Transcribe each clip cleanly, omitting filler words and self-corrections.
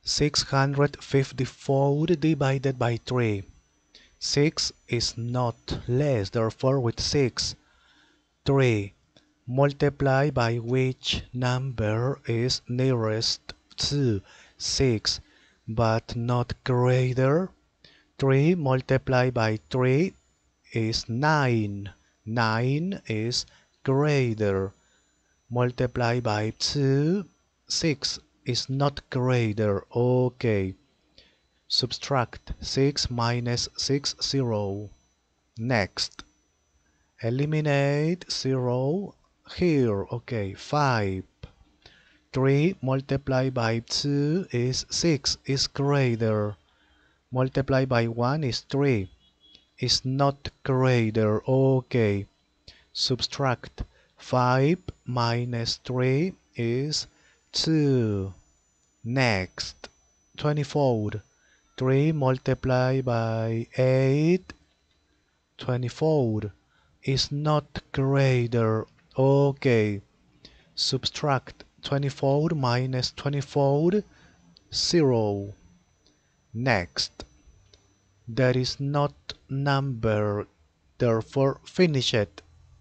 654 divided by 3. 6 is not less, therefore with 6. 3. Multiply by which number is nearest to 6, but not greater. 3 multiplied by 3 is 9. 9 is greater. Multiply by 2, 6 is not greater. Okay. Subtract 6 minus 6, 0. Next. Eliminate 0 here. Okay. 5. 3 multiplied by 2 is 6, is greater. Multiplied by 1 is 3, is not greater. Okay. Subtract 5 minus 3 is 2. Next, 24. 3 multiplied by 8, 24, is not greater. Okay. Subtract 24 minus 24, 0. Next, there is not number, therefore finish it.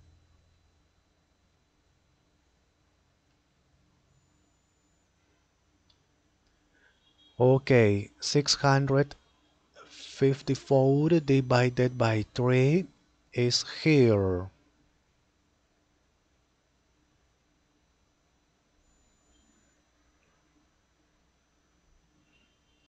Okay, 654 divided by 3 is here.